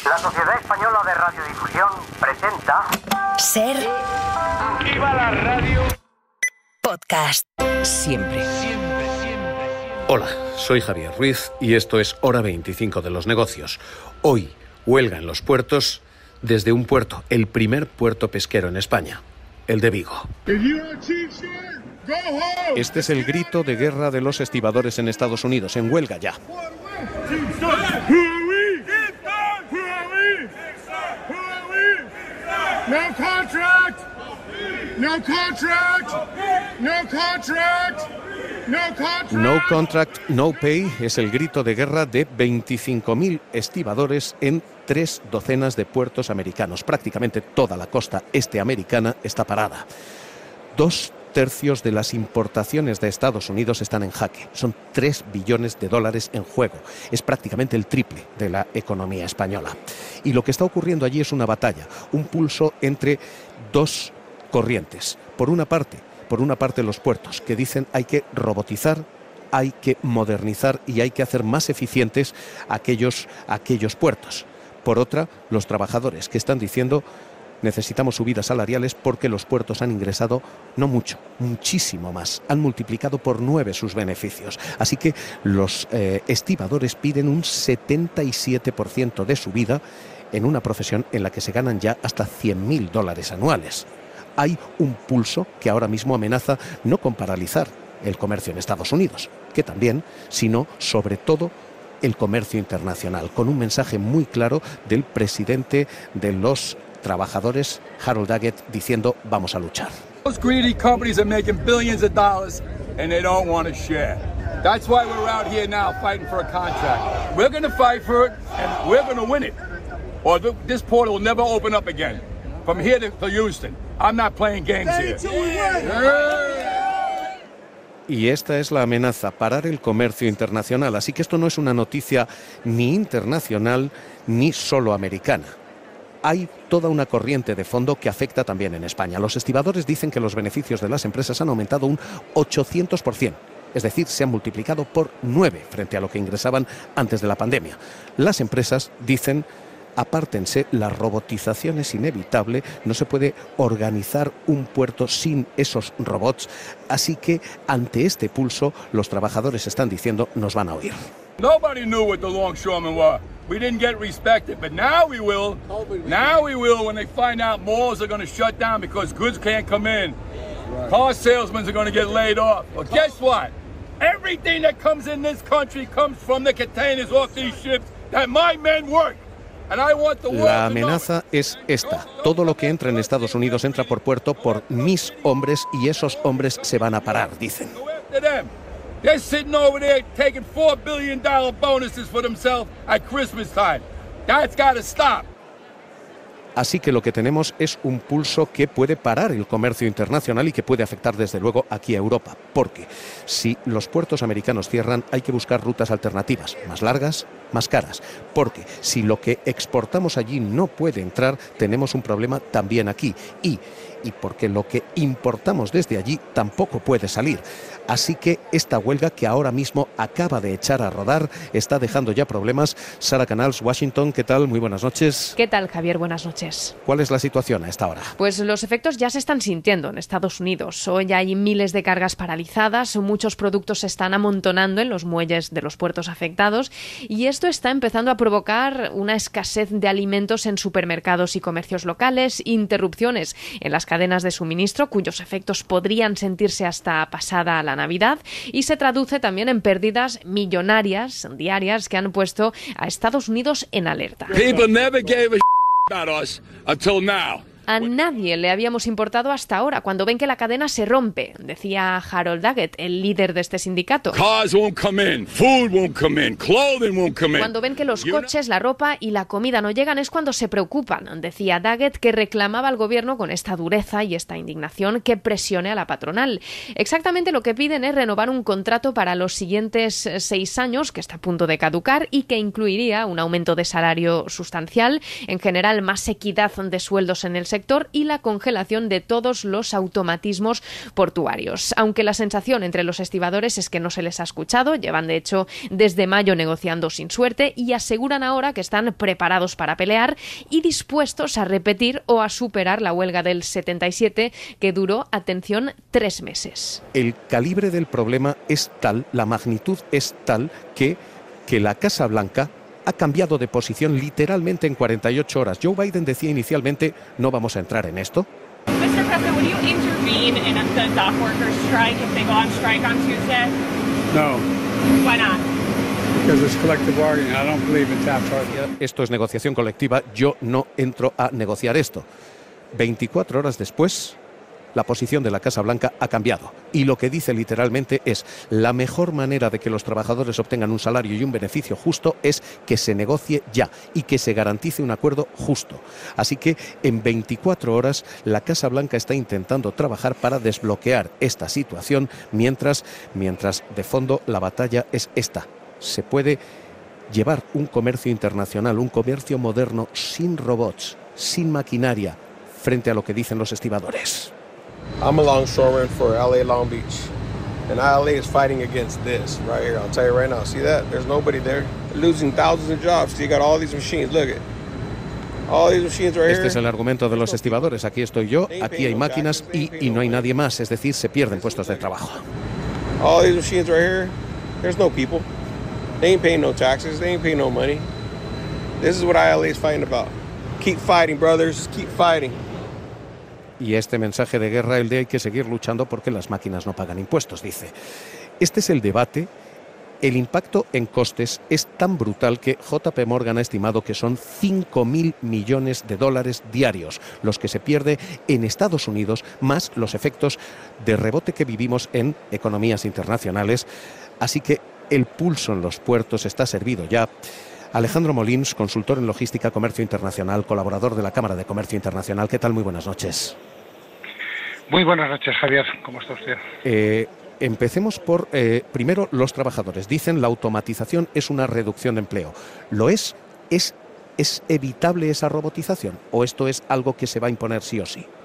La Sociedad Española de Radiodifusión presenta... Ser... ¡Viva la radio! Podcast. Siempre. Hola, soy Javier Ruiz y esto es Hora 25 de los negocios. Hoy, huelga en los puertos desde un puerto, el primer puerto pesquero en España, el de Vigo. Este es el grito de guerra de los estibadores en Estados Unidos, en huelga ya. No contract! No contract! No contract! No contract! No contract, no pay es el grito de guerra de 25.000 estibadores en 3 docenas de puertos americanos. Prácticamente toda la costa este americana está parada. 2/3 de las importaciones de Estados Unidos están en jaque. Son $3 billones en juego. Es prácticamente el triple de la economía española. Y lo que está ocurriendo allí es una batalla, un pulso entre dos corrientes. Por una parte los puertos, que dicen hay que robotizar, hay que modernizar y hay que hacer más eficientes aquellos puertos. Por otra, los trabajadores, que están diciendo necesitamos subidas salariales porque los puertos han ingresado, no mucho, muchísimo más. Han multiplicado por 9 sus beneficios. Así que los estibadores piden un 77% de subida en una profesión en la que se ganan ya hasta $100.000 anuales. Hay un pulso que ahora mismo amenaza no con paralizar el comercio en Estados Unidos, que también, sino sobre todo el comercio internacional, con un mensaje muy claro del presidente de los trabajadores, Harold Daggett, diciendo vamos a luchar. Those greedy companies are making billions of dollars and they don't want to share. That's why we're out here now fighting for a contract. We're going to fight for it and we're going to win it. Or this portal will never open up again. From here to Houston. I'm not playing games here. Y esta es la amenaza, parar el comercio internacional. Así que esto no es una noticia ni internacional ni solo americana. Hay toda una corriente de fondo que afecta también en España. Los estibadores dicen que los beneficios de las empresas han aumentado un 800%. Es decir, se han multiplicado por 9 frente a lo que ingresaban antes de la pandemia. Las empresas dicen, apártense, la robotización es inevitable, no se puede organizar un puerto sin esos robots. Así que ante este pulso, los trabajadores están diciendo, nos van a oír. Nobody knew what the longshoremen were. We didn't get respected, but now we will. Now we will when they find out malls are going to shut down because goods can't come in. Car salesmen are going to get laid off. Well, guess what? Everything that comes in this country comes from the containers off these ships that my men work. La amenaza es esta. Todo lo que entra en Estados Unidos entra por puerto por mis hombres y esos hombres se van a parar, dicen. They're sitting over there taking $4 billion bonuses for themselves at Christmas time. That's got to stop. Así que lo que tenemos es un pulso que puede parar el comercio internacional y que puede afectar desde luego aquí a Europa. Porque si los puertos americanos cierran, hay que buscar rutas alternativas, más largas, más caras. Porque si lo que exportamos allí no puede entrar, tenemos un problema también aquí. Y porque lo que importamos desde allí tampoco puede salir. Así que esta huelga que ahora mismo acaba de echar a rodar está dejando ya problemas. Sara Canals, Washington, ¿qué tal? Muy buenas noches. ¿Qué tal, Javier? Buenas noches. ¿Cuál es la situación a esta hora? Pues los efectos ya se están sintiendo en Estados Unidos. Hoy hay miles de cargas paralizadas, muchos productos se están amontonando en los muelles de los puertos afectados y esto está empezando a provocar una escasez de alimentos en supermercados y comercios locales, interrupciones en las cadenas de suministro, cuyos efectos podrían sentirse hasta pasada la Navidad, y se traduce también en pérdidas millonarias diarias que han puesto a Estados Unidos en alerta. People never gave a about us until now. A nadie le habíamos importado hasta ahora, cuando ven que la cadena se rompe, decía Harold Daggett, el líder de este sindicato. Cars won't come in, food won't come in, clothing won't come in. Cuando ven que los coches, la ropa y la comida no llegan es cuando se preocupan, decía Daggett, que reclamaba al gobierno con esta dureza y esta indignación que presione a la patronal. Exactamente lo que piden es renovar un contrato para los siguientes 6 años, que está a punto de caducar y que incluiría un aumento de salario sustancial, en general más equidad de sueldos en el sector y la congelación de todos los automatismos portuarios. Aunque la sensación entre los estibadores es que no se les ha escuchado, llevan de hecho desde mayo negociando sin suerte y aseguran ahora que están preparados para pelear y dispuestos a repetir o a superar la huelga del 77 que duró, atención, 3 meses. El calibre del problema es tal, la magnitud es tal que la Casa Blanca ha cambiado de posición literalmente en 48 horas. Joe Biden decía inicialmente, no vamos a entrar en esto. Mr. President, would you intervene in the dock workers strike if they go on strike on Tuesday? No, Why not? because it's collective bargaining. I don't believe in Taft-Hartley. Esto es negociación colectiva, yo no entro a negociar esto. 24 horas después, la posición de la Casa Blanca ha cambiado. Y lo que dice literalmente es, la mejor manera de que los trabajadores obtengan un salario y un beneficio justo es que se negocie ya y que se garantice un acuerdo justo. Así que en 24 horas la Casa Blanca está intentando trabajar para desbloquear esta situación, mientras de fondo la batalla es esta. Se puede llevar un comercio internacional, un comercio moderno sin robots, sin maquinaria, frente a lo que dicen los estibadores. I'm a longshoreman for LA Long Beach, and LA is fighting against this right here. I'll tell you right now. See that? There's nobody there. They're losing thousands of jobs. So you got all these machines. Look at all these machines right here. Este es el argumento de los estibadores. Aquí estoy yo, aquí hay máquinas y no hay nadie más. Es decir, se pierden puestos de trabajo. All these machines right here. There's no people. They ain't paying no taxes. They ain't paying no money. This is what ILA is fighting about. Keep fighting, brothers. Keep fighting. Y este mensaje de guerra, el de hay que seguir luchando porque las máquinas no pagan impuestos, dice. Este es el debate. El impacto en costes es tan brutal que JP Morgan ha estimado que son 5.000 millones de dólares diarios los que se pierde en Estados Unidos, más los efectos de rebote que vivimos en economías internacionales. Así que el pulso en los puertos está servido ya. Alejandro Molins, consultor en logística, comercio internacional, colaborador de la Cámara de Comercio Internacional. ¿Qué tal? Muy buenas noches. Muy buenas noches, Javier. ¿Cómo está usted? Empecemos por, primero, los trabajadores. Dicen la automatización es una reducción de empleo. ¿Lo es? ¿Es evitable esa robotización? ¿O esto es algo que se va a imponer sí o sí?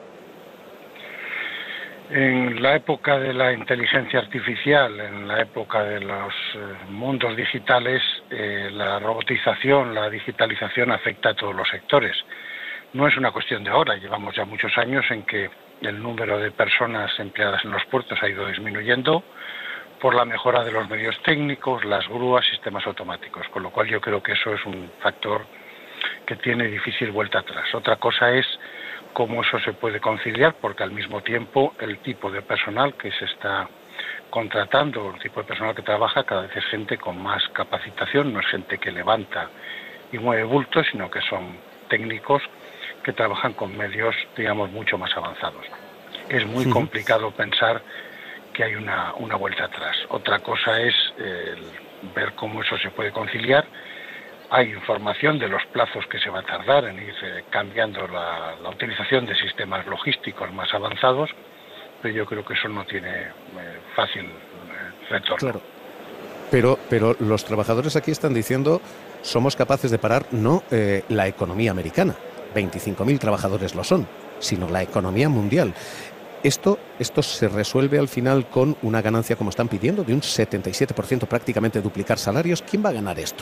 En la época de la inteligencia artificial, en la época de los mundos digitales, la robotización, la digitalización afecta a todos los sectores. No es una cuestión de ahora, llevamos ya muchos años en que el número de personas empleadas en los puertos ha ido disminuyendo por la mejora de los medios técnicos, las grúas, sistemas automáticos, con lo cual yo creo que eso es un factor que tiene difícil vuelta atrás. Otra cosa es cómo eso se puede conciliar, porque al mismo tiempo el tipo de personal que se está contratando, el tipo de personal que trabaja, cada vez es gente con más capacitación, no es gente que levanta y mueve bultos, sino que son técnicos que trabajan con medios, digamos, mucho más avanzados. Es muy complicado pensar que hay una vuelta atrás. Otra cosa es ver cómo eso se puede conciliar. Hay información de los plazos que se va a tardar en ir cambiando la utilización de sistemas logísticos más avanzados, pero yo creo que eso no tiene fácil retorno. Claro. Pero los trabajadores aquí están diciendo somos capaces de parar no la economía americana, 25.000 trabajadores lo son, sino la economía mundial. Esto se resuelve al final con una ganancia, como están pidiendo, de un 77%, prácticamente duplicar salarios. ¿Quién va a ganar esto?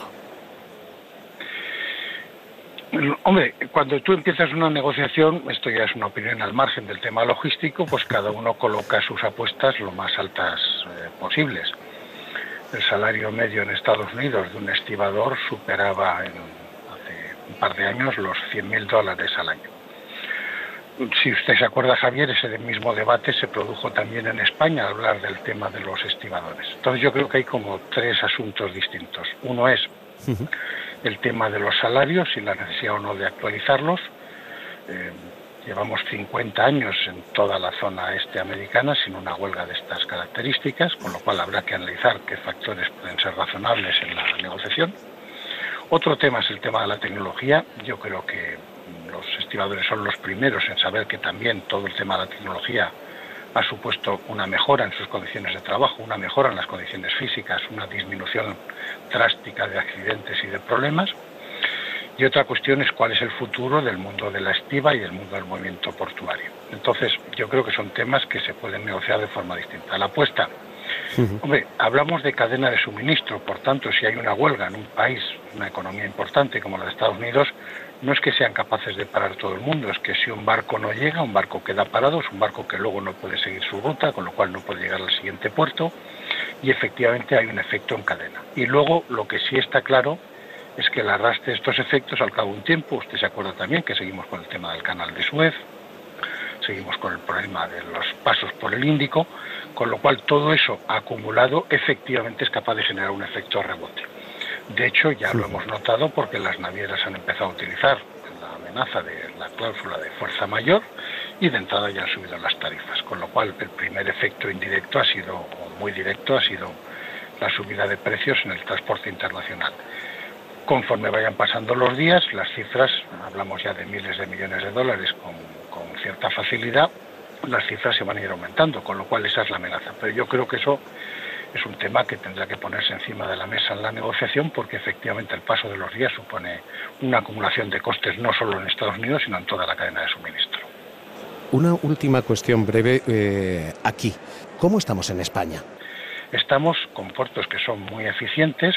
Hombre, cuando tú empiezas una negociación, esto ya es una opinión al margen del tema logístico, pues cada uno coloca sus apuestas lo más altas posibles. El salario medio en Estados Unidos de un estibador superaba hace un par de años los $100.000 al año. Si usted se acuerda, Javier, ese mismo debate se produjo también en España al hablar del tema de los estibadores. Entonces yo creo que hay como tres asuntos distintos. Uno es el tema de los salarios y la necesidad o no de actualizarlos. Llevamos 50 años en toda la zona este americana sin una huelga de estas características, con lo cual habrá que analizar qué factores pueden ser razonables en la negociación. Otro tema es el tema de la tecnología. Yo creo que los estibadores son los primeros en saber que también todo el tema de la tecnología ha supuesto una mejora en sus condiciones de trabajo, una mejora en las condiciones físicas, una disminución drástica de accidentes y de problemas. Y otra cuestión es cuál es el futuro del mundo de la estiba y del mundo del movimiento portuario. Entonces, yo creo que son temas que se pueden negociar de forma distinta. La apuesta, hombre, hablamos de cadena de suministro, por tanto, si hay una huelga en un país, una economía importante como la de Estados Unidos, no es que sean capaces de parar todo el mundo, es que si un barco no llega, un barco queda parado, es un barco que luego no puede seguir su ruta, con lo cual no puede llegar al siguiente puerto, y efectivamente hay un efecto en cadena. Y luego, lo que sí está claro es que el arrastre de estos efectos al cabo de un tiempo, usted se acuerda también que seguimos con el tema del canal de Suez, seguimos con el problema de los pasos por el Índico, con lo cual todo eso acumulado efectivamente es capaz de generar un efecto rebote. De hecho, ya lo hemos notado porque las navieras han empezado a utilizar la amenaza de la cláusula de fuerza mayor y de entrada ya han subido las tarifas, con lo cual el primer efecto indirecto ha sido, o muy directo, ha sido la subida de precios en el transporte internacional. Conforme vayan pasando los días, las cifras, hablamos ya de miles de millones de dólares con cierta facilidad, las cifras se van a ir aumentando, con lo cual esa es la amenaza. Pero yo creo que eso es un tema que tendrá que ponerse encima de la mesa en la negociación, porque efectivamente el paso de los días supone una acumulación de costes no solo en Estados Unidos, sino en toda la cadena de suministro. Una última cuestión breve aquí. ¿Cómo estamos en España? Estamos con puertos que son muy eficientes,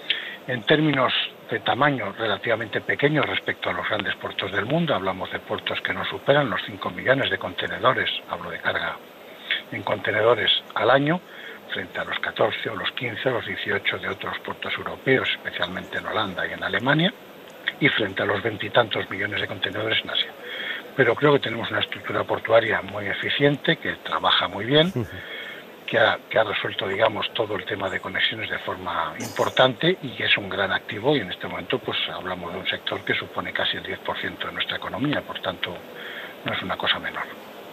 en términos de tamaño relativamente pequeños respecto a los grandes puertos del mundo. Hablamos de puertos que no superan los 5 millones de contenedores, hablo de carga en contenedores al año, frente a los 14 o los 15 o los 18 de otros puertos europeos, especialmente en Holanda y en Alemania, y frente a los 20 y tantos millones de contenedores en Asia. Pero creo que tenemos una estructura portuaria muy eficiente, que trabaja muy bien, que ha resuelto, digamos, todo el tema de conexiones de forma importante y que es un gran activo, y en este momento pues hablamos de un sector que supone casi el 10% de nuestra economía, por tanto no es una cosa menor.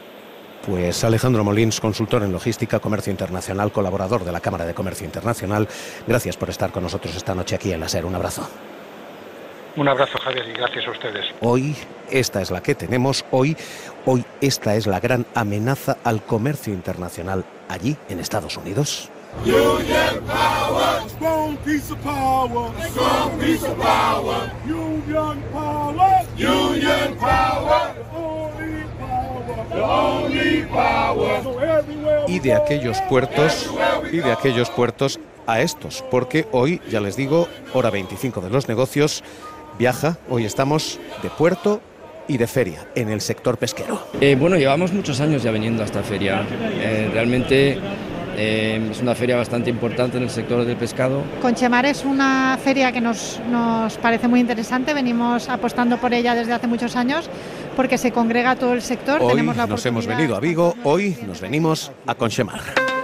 Pues Alejandro Molins, consultor en logística, comercio internacional, colaborador de la Cámara de Comercio Internacional, gracias por estar con nosotros esta noche aquí en la SER. Un abrazo. Un abrazo, Javier, y gracias a ustedes. Hoy, esta es la que tenemos, hoy esta es la gran amenaza al comercio internacional allí en Estados Unidos. Union power, strong piece of power, strong piece of power. Union power, union power, the only power. Y de aquellos puertos a estos, porque hoy, ya les digo, hora 25 de los negocios, viaja, hoy estamos de puerto y de feria en el sector pesquero. Bueno, llevamos muchos años ya viniendo a esta feria. Realmente es una feria bastante importante en el sector del pescado. Conchemar es una feria que nos parece muy interesante, venimos apostando por ella desde hace muchos años porque se congrega todo el sector. Hoy tenemos la nos hemos venido a Vigo, hoy nos venimos a Conchemar.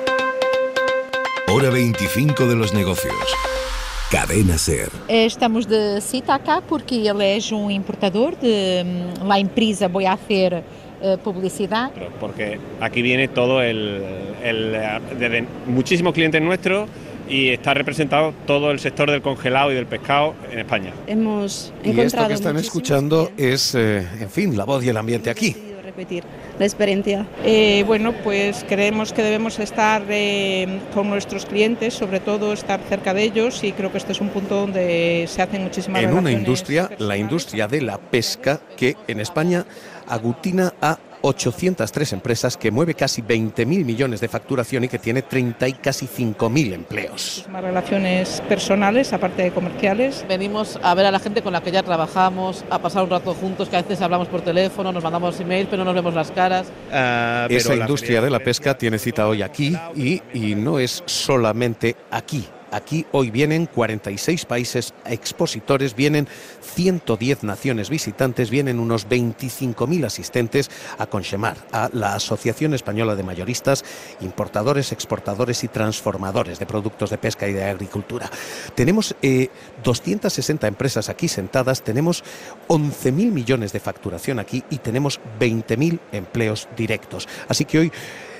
Hora 25 de los negocios. Cadena SER. Estamos de cita acá porque ele es un importador de la empresa Voy a hacer publicidad. Porque aquí viene todo desde muchísimos clientes nuestros y está representado todo el sector del congelado y del pescado en España. Hemos encontrado y esto que están escuchando es, en fin, la voz y el ambiente aquí. Repetir la experiencia. Bueno, pues creemos que debemos estar con nuestros clientes, sobre todo estar cerca de ellos, y creo que este es un punto donde se hacen muchísimas en relaciones una industria, personales. La industria de la pesca, que en España aglutina a 803 empresas, que mueve casi 20.000 millones de facturación y que tiene 30 y casi 5.000 empleos. Más relaciones personales, aparte de comerciales. Venimos a ver a la gente con la que ya trabajamos, a pasar un rato juntos, que a veces hablamos por teléfono, nos mandamos emails, pero no nos vemos las caras. Esa industria de la pesca tiene cita hoy aquí y no es solamente aquí. Aquí hoy vienen 46 países expositores, vienen 110 naciones visitantes, vienen unos 25.000 asistentes a Conchemar, a la Asociación Española de Mayoristas, Importadores, Exportadores y Transformadores de Productos de Pesca y de Agricultura. Tenemos 260 empresas aquí sentadas, tenemos 11.000 millones de facturación aquí y tenemos 20.000 empleos directos. Así que hoy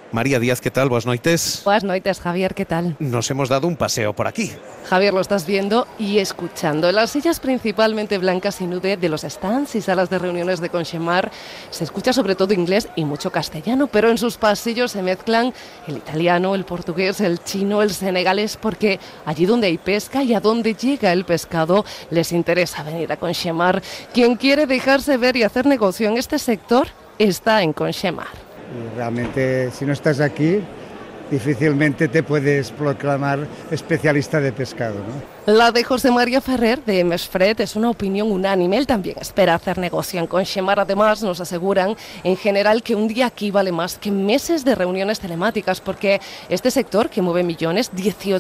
María Díaz, ¿qué tal? Buenas noites. Buenas noites, Javier, ¿qué tal? Nos hemos dado un paseo por aquí. Javier, lo estás viendo y escuchando. En las sillas principalmente blancas y nude de los stands y salas de reuniones de Conchemar se escucha sobre todo inglés y mucho castellano, pero en sus pasillos se mezclan el italiano, el portugués, el chino, el senegalés, porque allí donde hay pesca y a donde llega el pescado les interesa venir a Conchemar. Quien quiere dejarse ver y hacer negocio en este sector está en Conchemar. Y realmente, si no estás aquí, difícilmente te puedes proclamar especialista de pescado, ¿no? La de José María Ferrer, de Mesfred, es una opinión unánime. Él también espera hacer negocio en Conchemar. Además, nos aseguran en general que un día aquí vale más que meses de reuniones telemáticas, porque este sector, que mueve millones,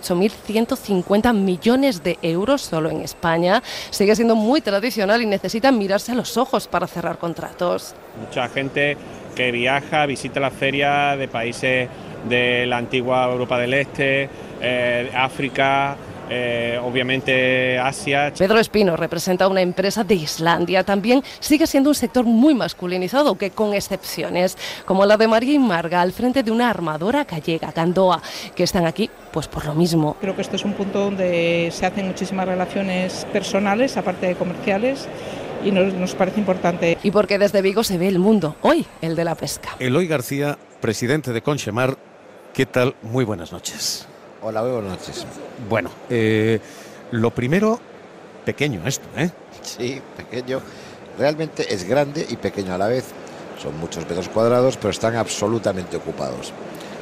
18.150 millones de euros solo en España, sigue siendo muy tradicional y necesita mirarse a los ojos para cerrar contratos. Mucha gente que viaja, visita la feria de países de la antigua Europa del Este, África, obviamente Asia. Pedro Espino representa una empresa de Islandia. También sigue siendo un sector muy masculinizado, que con excepciones como la de María y Marga al frente de una armadora gallega, Gandoa, que están aquí pues por lo mismo. Creo que este es un punto donde se hacen muchísimas relaciones personales, aparte de comerciales, y nos parece importante. Y porque desde Vigo se ve el mundo, hoy el de la pesca. Eloy García, presidente de Conchemar, ¿qué tal? Muy buenas noches. Hola, muy buenas noches. Bueno, lo primero, pequeño esto, ¿eh? Sí, pequeño. Realmente es grande y pequeño a la vez. Son muchos metros cuadrados, pero están absolutamente ocupados.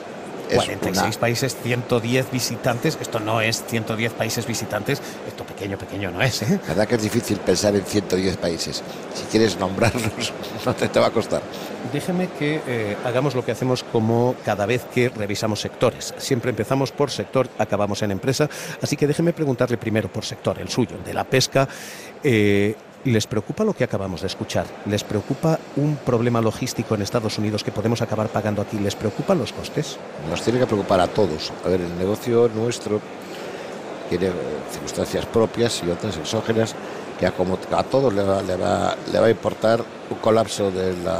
46 países, 110 visitantes. Esto no es 110 países visitantes. Esto pequeño no es, ¿eh? La verdad que es difícil pensar en 110 países. Si quieres nombrarlos, no te va a costar. Déjeme que hagamos lo que hacemos como cada vez que revisamos sectores. Siempre empezamos por sector, acabamos en empresa. Así que déjeme preguntarle primero por sector, el suyo, de la pesca. ¿Les preocupa lo que acabamos de escuchar? ¿Les preocupa un problema logístico en Estados Unidos que podemos acabar pagando aquí? ¿Les preocupan los costes? Nos tiene que preocupar a todos. A ver, el negocio nuestro tiene circunstancias propias y otras exógenas que a todos le va a importar un colapso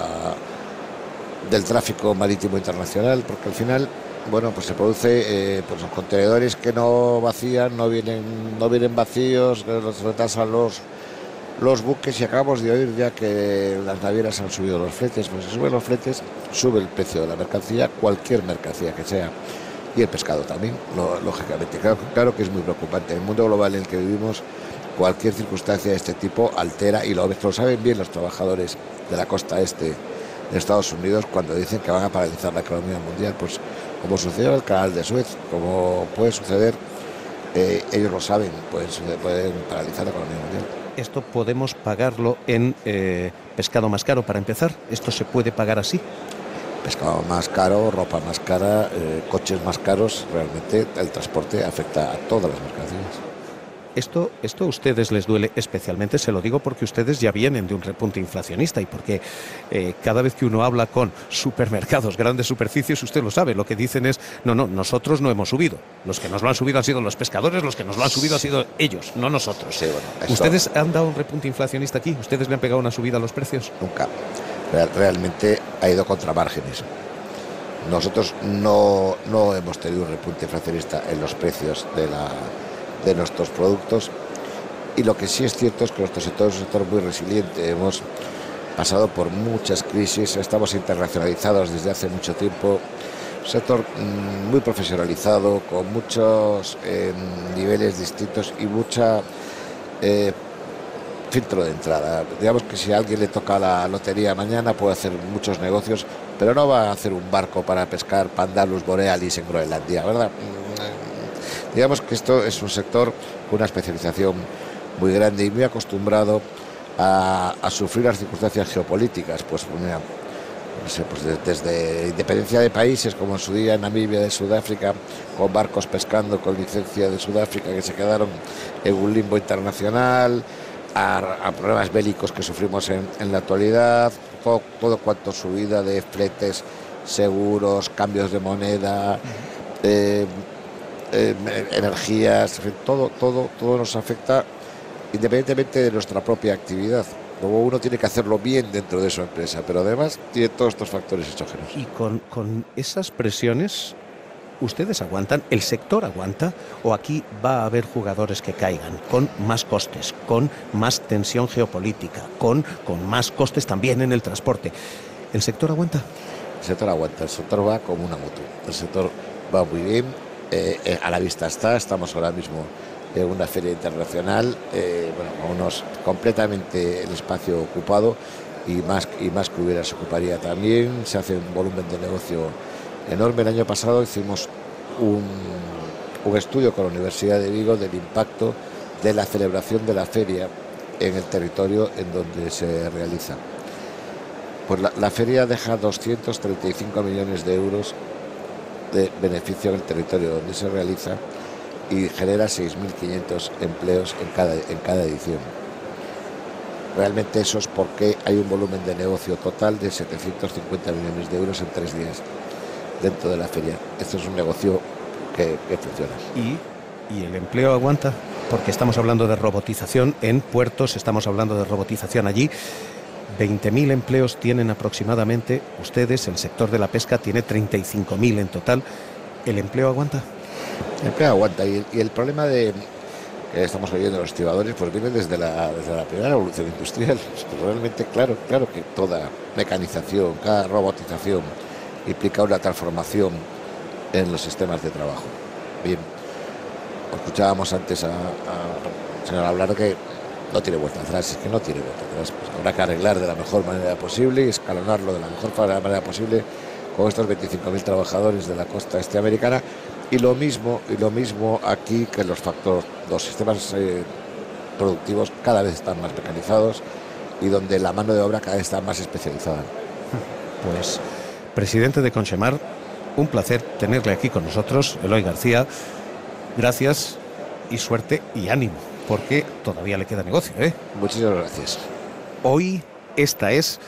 del tráfico marítimo internacional, porque al final, bueno, pues se produce pues los contenedores que no vacían, no vienen vacíos, los retrasan los buques, y acabamos de oír ya que las navieras han subido los fletes. Pues si suben los fletes, sube el precio de la mercancía, cualquier mercancía que sea, y el pescado también, lógicamente. Claro que es muy preocupante. En el mundo global en el que vivimos, cualquier circunstancia de este tipo altera, y lo saben bien los trabajadores de la costa este de Estados Unidos cuando dicen que van a paralizar la economía mundial. Pues como sucedió en el canal de Suez, como puede suceder, ellos lo saben, pueden paralizar la economía mundial. ¿Esto podemos pagarlo en pescado más caro para empezar? ¿Esto se puede pagar así? Pescado más caro, ropa más cara, coches más caros. Realmente el transporte afecta a todas las mercancías. Esto a ustedes les duele especialmente, se lo digo porque ustedes ya vienen de un repunte inflacionista y porque cada vez que uno habla con supermercados, grandes superficies, usted lo sabe, lo que dicen es, no, nosotros no hemos subido. Los que nos lo han subido han sido los pescadores, los que nos lo han subido han sido ellos, no nosotros. Sí, bueno, ¿Ustedes han dado un repunte inflacionista aquí? ¿Ustedes le han pegado una subida a los precios? Nunca. Realmente ha ido contra márgenes. Nosotros no hemos tenido un repunte inflacionista en los precios de nuestros productos, y lo que sí es cierto es que nuestro sector es un sector muy resiliente. Hemos pasado por muchas crisis, estamos internacionalizados desde hace mucho tiempo, un sector muy profesionalizado, con muchos niveles distintos y mucha filtro de entrada. Digamos que si a alguien le toca la lotería mañana puede hacer muchos negocios, pero no va a hacer un barco para pescar Pandalus borealis en Groenlandia, ¿verdad? Digamos que esto es un sector con una especialización muy grande y muy acostumbrado a sufrir las circunstancias geopolíticas. Pues mira, no sé, pues desde independencia de países, como en su día en Namibia de Sudáfrica, con barcos pescando con licencia de Sudáfrica que se quedaron en un limbo internacional, a problemas bélicos que sufrimos en la actualidad, todo cuanto subida de fletes, seguros, cambios de moneda, energías, en fin, todo nos afecta independientemente de nuestra propia actividad. Luego uno tiene que hacerlo bien dentro de su empresa, pero además tiene todos estos factores exógenos. Y con esas presiones, ¿ustedes aguantan? ¿El sector aguanta? ¿O aquí va a haber jugadores que caigan con más costes, con más tensión geopolítica, con más costes también en el transporte? ¿El sector aguanta? El sector aguanta, el sector va como una moto. El sector va muy bien, a la vista estamos ahora mismo en una feria internacional, con unos completamente el espacio ocupado y más que hubiera se ocuparía también. Se hace un volumen de negocio enorme. El año pasado hicimos un estudio con la Universidad de Vigo del impacto de la celebración de la feria en el territorio en donde se realiza. Pues la feria deja 235 millones de euros de beneficio en el territorio donde se realiza y genera 6.500 empleos en cada edición. Realmente eso es porque hay un volumen de negocio total de 750 millones de euros en 3 días dentro de la feria. Esto es un negocio que funciona. ¿Y el empleo aguanta? Porque estamos hablando de robotización en puertos, estamos hablando de robotización allí. 20.000 empleos tienen aproximadamente ustedes, el sector de la pesca tiene 35.000 en total. ¿El empleo aguanta? El empleo aguanta y el problema que estamos oyendo los estibadores pues viene desde la primera revolución industrial. Realmente claro que toda mecanización, cada robotización implica una transformación en los sistemas de trabajo. Bien, escuchábamos antes al señor hablar que no tiene vuelta atrás, es que no tiene vuelta atrás. Pues habrá que arreglar de la mejor manera posible y escalonarlo de la mejor manera posible con estos 25.000 trabajadores de la costa este americana. Y lo mismo aquí, que los sistemas productivos cada vez están más mecanizados y donde la mano de obra cada vez está más especializada. Pues, presidente de Conchemar, un placer tenerle aquí con nosotros, Eloy García. Gracias y suerte y ánimo, porque todavía le queda negocio, ¿eh? Muchísimas gracias. Hoy esta es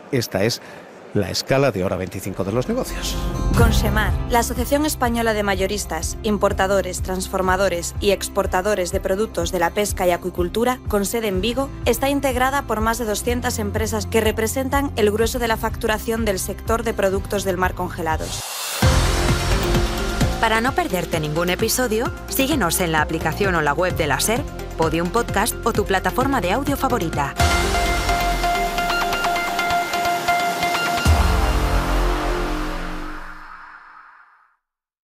la escala de hora 25 de los negocios. Conchemar, la Asociación Española de Mayoristas, Importadores, Transformadores y Exportadores de Productos de la Pesca y Acuicultura, con sede en Vigo, está integrada por más de 200 empresas que representan el grueso de la facturación del sector de productos del mar congelados. Para no perderte ningún episodio, síguenos en la aplicación o la web de la SER, Podium Podcast o tu plataforma de audio favorita.